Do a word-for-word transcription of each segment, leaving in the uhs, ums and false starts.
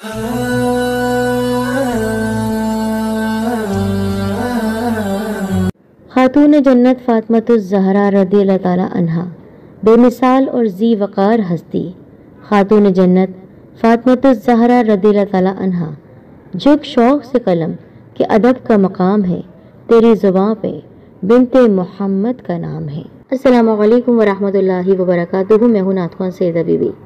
خاتون جنت فاطمۃ الزہرا رضی اللہ تعالیٰ عنہا بے مثال اور ذی وقار ہستی خاتون جنت فاطمۃ الزہرا رضی اللہ تعالیٰ عنہا جھک شوق سے قلم کہ ادب کا مقام ہے، تیری زباں پہ بنت محمد کا نام ہے۔ السلام علیکم ورحمۃ اللہ وبرکاتہ۔ میں ہوں نعت خوان سیدہ بی بی۔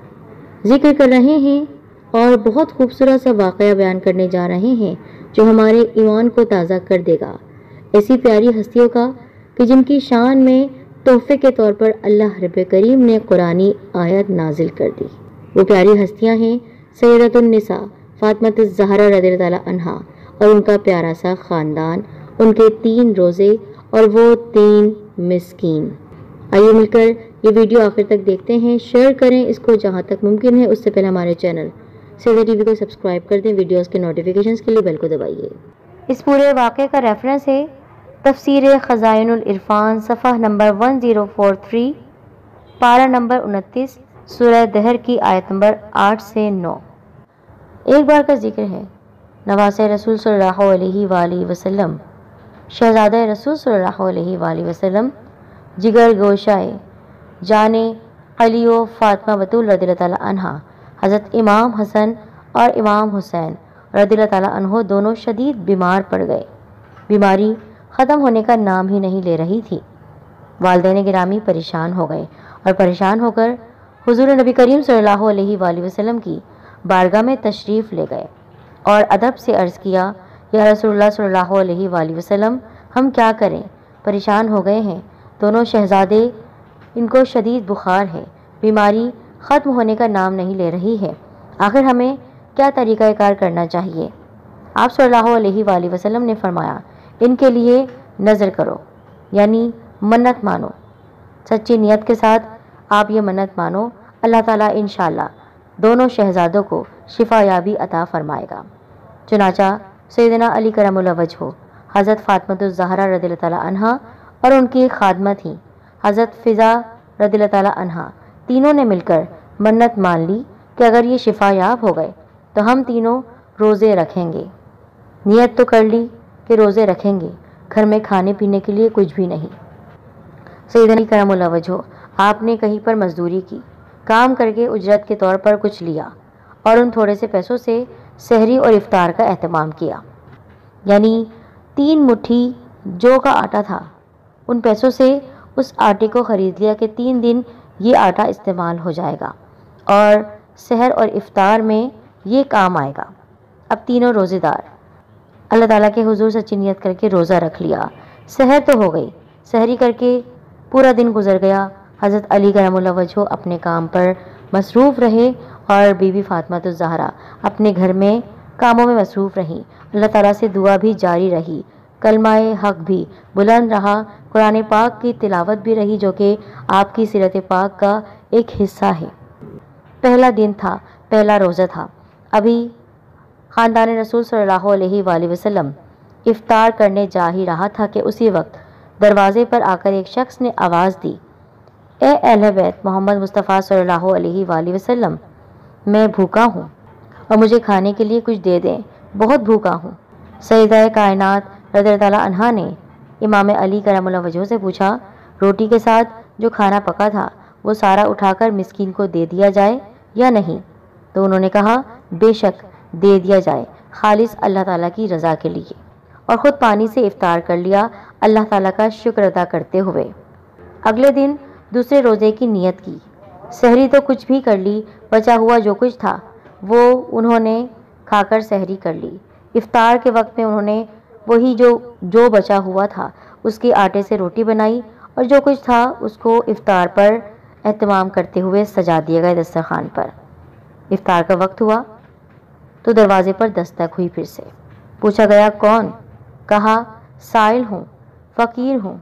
ذکر کر رہے ہیں اور بہت خوبصورت سا واقعہ بیان کرنے جا رہے ہیں جو ہمارے ایمان کو تازہ کر دے گا، ایسی پیاری ہستیوں کا کہ جن کی شان میں تحفے کے طور پر اللہ رب کریم نے قرآنی آیت نازل کر دی۔ وہ پیاری ہستیاں ہیں سیدۃ النساء فاطمۃ الزہرا رضی اللہ تعالیٰ عنہا اور ان کا پیارا سا خاندان، ان کے تین روزے اور وہ تین مسکین۔ آئیے مل کر یہ ویڈیو آخر تک دیکھتے ہیں، شیئر کریں اس کو جہاں تک ممکن ہے۔ اس سے پہلے ہمارے چینل سیدہ ٹی وی کو سبسکرائب کر دیں، ویڈیوز کے نوٹیفیکیشنز کے لیے بیل کو دبائیے۔ اس پورے واقعے کا ریفرنس ہے تفسیر خزائن العرفان صفحہ نمبر ایک ہزار تینتالیس، پارہ نمبر انتیس، سورہ دہر کی آیت نمبر آٹھ سے نو۔ ایک بار کا ذکر ہے، نواز رسول صلی اللہ علیہ وآلہ وسلم، شہزادہ رسول صلی اللہ علیہ وآلہ وسلم، جگر گوشائے جانے علی و فاطمہ بطول رضی اللہ تعالیٰ عنہ، حضرت امام حسن اور امام حسین رضی اللہ تعالیٰ عنہ دونوں شدید بیمار پڑ گئے۔ بیماری ختم ہونے کا نام ہی نہیں لے رہی تھی۔ والدین گرامی پریشان ہو گئے اور پریشان ہو کر حضور نبی کریم صلی اللہ علیہ وآلہ وسلم کی بارگاہ میں تشریف لے گئے اور ادب سے عرض کیا، یا رسول اللہ صلی اللہ علیہ وآلہ وسلم، ہم کیا کریں، پریشان ہو گئے ہیں، دونوں شہزادے، ان کو شدید بخار ہے، بیماری ختم ہونے کا نام نہیں لے رہی ہے، آخر ہمیں کیا طریقہ کار کرنا چاہیے؟ آپ صلی اللہ علیہ وآلہ وسلم نے فرمایا، ان کے لیے نظر کرو، یعنی منت مانو، سچی نیت کے ساتھ آپ یہ منت مانو، اللہ تعالیٰ انشاءاللہ دونوں شہزادوں کو شفا یابی عطا فرمائے گا۔ چنانچہ سیدنا علی کرم اللہ وجہہ، حضرت فاطمۃ الزہرا رضی اللہ تعالیٰ عنہا اور ان کی خادمہ تھیں حضرت فضا رضی اللہ تعالیٰ عنہا، تینوں نے مل کر منت مان لی کہ اگر یہ شفا یاب ہو گئے تو ہم تینوں روزے رکھیں گے۔ نیت تو کر لی کہ روزے رکھیں گے، گھر میں کھانے پینے کے لیے کچھ بھی نہیں۔ سیدنا علی کرم اللہ وجہہ، آپ نے کہیں پر مزدوری کی، کام کر کے اجرت کے طور پر کچھ لیا اور ان تھوڑے سے پیسوں سے سحری اور افطار کا اہتمام کیا، یعنی تین مٹھی جو کا آٹا تھا، ان پیسوں سے اس آٹے کو خرید لیا کہ تین دن یہ آٹا استعمال ہو جائے گا اور سحر اور افطار میں یہ کام آئے گا۔ اب تینوں روزے دار اللہ تعالیٰ کے حضور سچی نیت کر کے روزہ رکھ لیا۔ سحر تو ہو گئی، سحری کر کے پورا دن گزر گیا، حضرت علی کرم اللہ وجہہ اپنے کام پر مصروف رہے اور بی بی فاطمۃ الزہرا اپنے گھر میں کاموں میں مصروف رہیں۔ اللہ تعالیٰ سے دعا بھی جاری رہی، کلمہ حق بھی بلند رہا، قرآن پاک کی تلاوت بھی رہی جو کہ آپ کی سیرت پاک کا ایک حصہ ہے۔ پہلا دن تھا، پہلا روزہ تھا، ابھی خاندان رسول صلی اللہ علیہ وآلہ وسلم افطار کرنے جا ہی رہا تھا کہ اسی وقت دروازے پر آ کر ایک شخص نے آواز دی، اے اہل بیت محمد مصطفیٰ صلی اللہ علیہ وآلہ وسلم، میں بھوکا ہوں اور مجھے کھانے کے لیے کچھ دے دیں، بہت بھوکا ہوں۔ سیدہ کائنات رضی اللہ تعالیٰ عنہا نے امام علی کرم اللہ وجہہ سے پوچھا، روٹی کے ساتھ جو کھانا پکا تھا وہ سارا اٹھا کر مسکین کو دے دیا جائے یا نہیں؟ تو انہوں نے کہا، بے شک دے دیا جائے، خالص اللہ تعالیٰ کی رضا کے لیے، اور خود پانی سے افطار کر لیا اللہ تعالیٰ کا شکر ادا کرتے ہوئے۔ اگلے دن دوسرے روزے کی نیت کی، سحری تو کچھ بھی کر لی، بچا ہوا جو کچھ تھا وہ انہوں نے کھا کر سحری کر لی۔ افطار کے وقت میں انہوں نے وہی جو جو بچا ہوا تھا اس کے آٹے سے روٹی بنائی اور جو کچھ تھا اس کو افطار پر اہتمام کرتے ہوئے سجا دیا گیا دسترخوان پر۔ افطار کا وقت ہوا تو دروازے پر دستک ہوئی، پھر سے پوچھا گیا، کون؟ کہا، سائل ہوں، فقیر ہوں،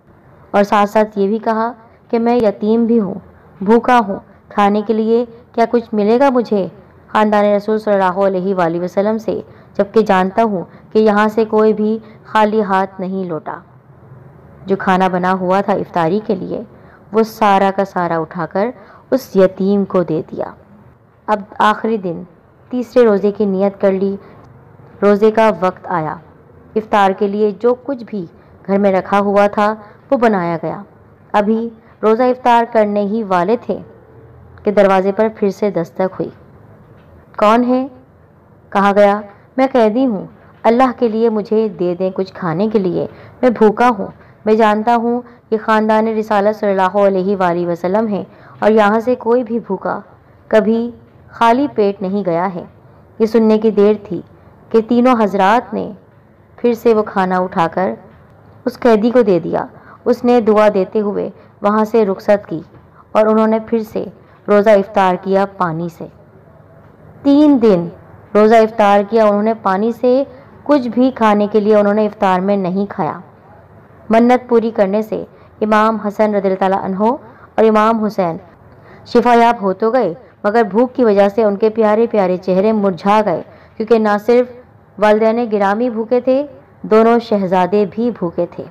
اور ساتھ ساتھ یہ بھی کہا کہ میں یتیم بھی ہوں، بھوکا ہوں، کھانے کے لیے کیا کچھ ملے گا مجھے خاندان رسول صلی اللہ علیہ وآلہ وسلم سے، جبکہ جانتا ہوں کہ یہاں سے کوئی بھی خالی ہاتھ نہیں لوٹا۔ جو کھانا بنا ہوا تھا افطاری کے لیے وہ سارا کا سارا اٹھا کر اس یتیم کو دے دیا۔ اب آخری دن تیسرے روزے کی نیت کر لی۔ روزے کا وقت آیا۔ افطار کے لیے جو کچھ بھی گھر میں رکھا ہوا تھا وہ بنایا گیا۔ ابھی روزہ افطار کرنے ہی والے تھے کہ دروازے پر پھر سے دستک ہوئی۔ کون ہے؟ کہا گیا، میں قیدی ہوں، اللہ کے لیے مجھے دے دیں کچھ کھانے کے لیے، میں بھوکا ہوں۔ میں جانتا ہوں کہ خاندان رسالت صلی اللہ علیہ وآلہ وسلم ہے اور یہاں سے کوئی بھی بھوکا کبھی خالی پیٹ نہیں گیا ہے۔ یہ سننے کی دیر تھی کہ تینوں حضرات نے پھر سے وہ کھانا اٹھا کر اس قیدی کو دے دیا۔ اس نے دعا دیتے ہوئے وہاں سے رخصت کی اور انہوں نے پھر سے روزہ افطار کیا پانی سے۔ تین دن روزہ افطار کیا انہوں نے پانی سے، کچھ بھی کھانے کے لیے انہوں نے افطار میں نہیں کھایا۔ منت پوری کرنے سے امام حسن رضی اللہ تعالیٰ عنہ اور امام حسین شفا یاب ہو تو گئے، مگر بھوک کی وجہ سے ان کے پیارے پیارے چہرے مرجھا گئے، کیونکہ نہ صرف والدین گرامی بھوکے تھے، دونوں شہزادے بھی بھوکے تھے۔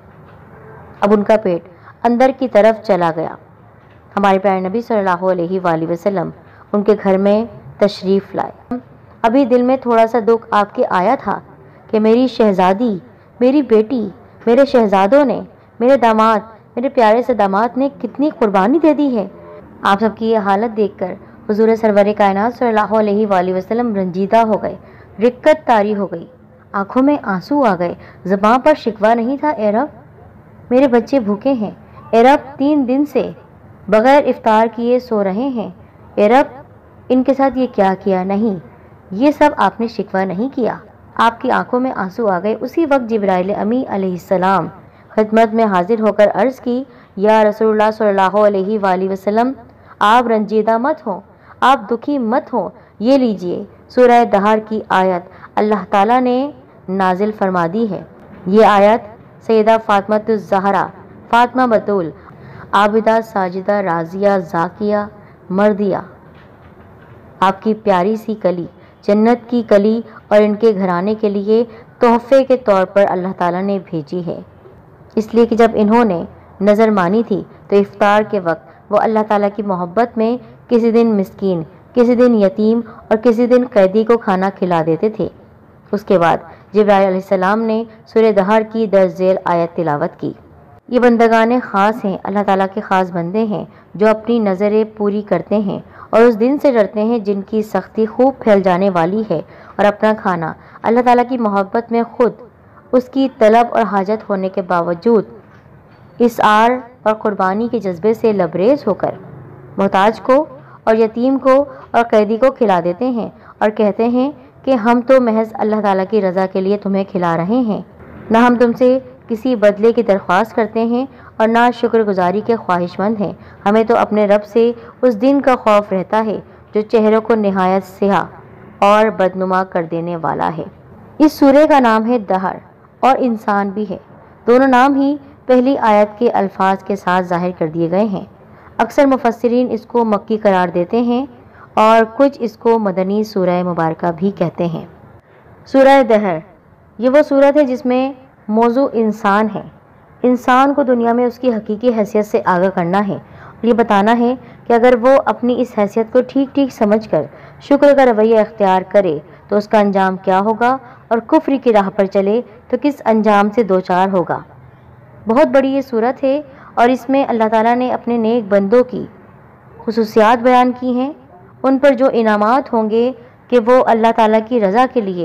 اب ان کا پیٹ اندر کی طرف چلا گیا۔ ہمارے پیارے نبی صلی اللہ علیہ وآلہ وسلم ان کے گھر میں تشریف لائے۔ ابھی دل میں تھوڑا سا دکھ آپ کے آیا تھا کہ میری شہزادی، میری بیٹی، میرے شہزادوں نے، میرے داماد، میرے پیارے سے داماد نے کتنی قربانی دے دی ہے۔ آپ سب کی یہ حالت دیکھ کر حضور سرور کائنات صلی اللہ علیہ وآلہ وسلم رنجیدہ ہو گئے، رقت طاری ہو گئی، آنکھوں میں آنسو آ گئے، زباں پر شکوہ نہیں تھا۔ اے رب، میرے بچے بھوکے ہیں، اے رب تین دن سے بغیر افطار کیے سو رہے ہیں، اے رب ان کے ساتھ یہ کیا کیا؟ نہیں، یہ سب آپ نے شکوہ نہیں کیا۔ آپ کی آنکھوں میں آنسو آ گئے۔ اسی وقت جبرائیل امی علیہ السلام خدمت میں حاضر ہو کر عرض کی، یا رسول اللہ صلی اللہ علیہ وآلہ وسلم، آپ رنجیدہ مت ہوں، آپ دکھی مت ہوں، یہ لیجئے سورہ دہر کی آیت اللہ تعالیٰ نے نازل فرما دی ہے۔ یہ آیت سیدہ فاطمہ الزہرا، فاطمہ بتول، عابدہ، ساجدہ، راضیہ، ذاکیہ، مرضیہ، آپ کی پیاری سی کلی، جنت کی کلی اور ان کے گھرانے کے لیے تحفے کے طور پر اللہ تعالیٰ نے بھیجی ہے، اس لیے کہ جب انہوں نے نظر مانی تھی تو افطار کے وقت وہ اللہ تعالیٰ کی محبت میں کسی دن مسکین، کسی دن یتیم اور کسی دن قیدی کو کھانا کھلا دیتے تھے۔ اس کے بعد جبرائیل علیہ السلام نے سورہ دہر کی درج ذیل آیت تلاوت کی۔ یہ بندگان خاص ہیں، اللہ تعالیٰ کے خاص بندے ہیں جو اپنی نظریں پوری کرتے ہیں اور اس دن سے ڈرتے ہیں جن کی سختی خوب پھیل جانے والی ہے، اور اپنا کھانا اللہ تعالیٰ کی محبت میں خود اس کی طلب اور حاجت ہونے کے باوجود اسعار اور قربانی کے جذبے سے لبریز ہو کر محتاج کو اور یتیم کو اور قیدی کو کھلا دیتے ہیں اور کہتے ہیں کہ ہم تو محض اللہ تعالیٰ کی رضا کے لیے تمہیں کھلا رہے ہیں، نہ ہم تم سے کسی بدلے کی درخواست کرتے ہیں اور نہ شکر گزاری کے خواہش مند ہیں، ہمیں تو اپنے رب سے اس دن کا خوف رہتا ہے جو چہروں کو نہایت سیاہ اور بدنما کر دینے والا ہے۔ اس سورہ کا نام ہے دہر اور انسان بھی ہے، دونوں نام ہی پہلی آیت کے الفاظ کے ساتھ ظاہر کر دیے گئے ہیں۔ اکثر مفسرین اس کو مکی قرار دیتے ہیں اور کچھ اس کو مدنی سورہ مبارکہ بھی کہتے ہیں۔ سورہ دہر یہ وہ سورت ہے جس میں موضوع انسان ہے، انسان کو دنیا میں اس کی حقیقی حیثیت سے آگاہ کرنا ہے اور یہ بتانا ہے کہ اگر وہ اپنی اس حیثیت کو ٹھیک ٹھیک سمجھ کر شکر کا رویہ اختیار کرے تو اس کا انجام کیا ہوگا، اور کفر کی راہ پر چلے تو کس انجام سے دوچار ہوگا۔ بہت بڑی یہ صورت ہے اور اس میں اللہ تعالیٰ نے اپنے نیک بندوں کی خصوصیات بیان کی ہیں، ان پر جو انعامات ہوں گے کہ وہ اللہ تعالیٰ کی رضا کے لیے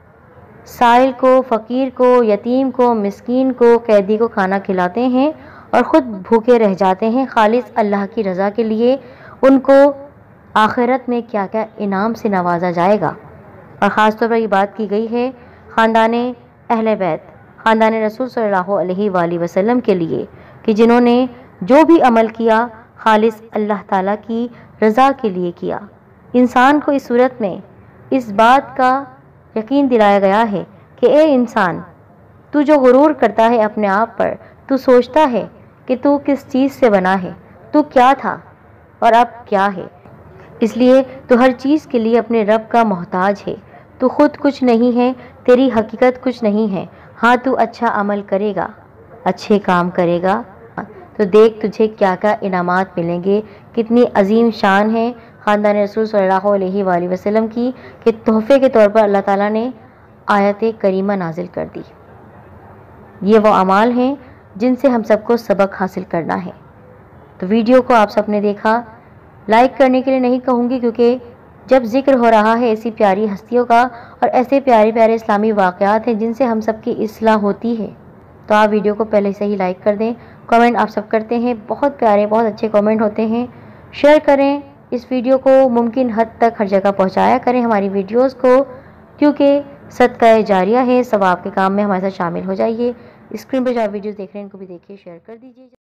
سائل کو، فقیر کو، یتیم کو، مسکین کو، قیدی کو کھانا کھلاتے ہیں اور خود بھوکے رہ جاتے ہیں خالص اللہ کی رضا کے لیے، ان کو آخرت میں کیا کیا انعام سے نوازا جائے گا۔ اور خاص طور پر یہ بات کی گئی ہے خاندان اہل بیت، خاندان رسول صلی اللہ علیہ وآلہ وسلم کے لیے کہ جنہوں نے جو بھی عمل کیا خالص اللہ تعالیٰ کی رضا کے لیے کیا۔ انسان کو اس صورت میں اس بات کا یقین دلایا گیا ہے کہ اے انسان، تو جو غرور کرتا ہے اپنے آپ پر، تو سوچتا ہے کہ تو کس چیز سے بنا ہے، تو کیا تھا اور اب کیا ہے، اس لیے تو ہر چیز کے لیے اپنے رب کا محتاج ہے۔ تو خود کچھ نہیں ہے، تیری حقیقت کچھ نہیں ہے، ہاں تو اچھا عمل کرے گا، اچھے کام کرے گا تو دیکھ تجھے کیا کیا انعامات ملیں گے، کتنی عظیم شان ہے خاندان رسول صلی اللہ علیہ وآلہ وسلم کی کہ تحفے کے طور پر اللہ تعالیٰ نے آیت کریمہ نازل کر دی۔ یہ وہ اعمال ہیں جن سے ہم سب کو سبق حاصل کرنا ہے۔ تو ویڈیو کو آپ سب نے دیکھا، لائک کرنے کے لیے نہیں کہوں گی، کیونکہ جب ذکر ہو رہا ہے ایسی پیاری ہستیوں کا اور ایسے پیارے پیارے اسلامی واقعات ہیں جن سے ہم سب کی اصلاح ہوتی ہے، تو آپ ویڈیو کو پہلے سے ہی لائک کر دیں۔ کمنٹ آپ سب کرتے ہیں، بہت پیارے بہت اچھے کمنٹ ہوتے ہیں۔ شیئر کریں اس ویڈیو کو، ممکن حد تک ہر جگہ پہنچایا کریں ہماری ویڈیوز کو، کیونکہ صدقہ جاریہ ہے، ثواب کے کام میں ہمارے ساتھ شامل ہو جائیے۔ اسکرین پہ جو آپ ویڈیوز دیکھ رہے ہیں ان کو بھی دیکھیے، شیئر کر دیجیے۔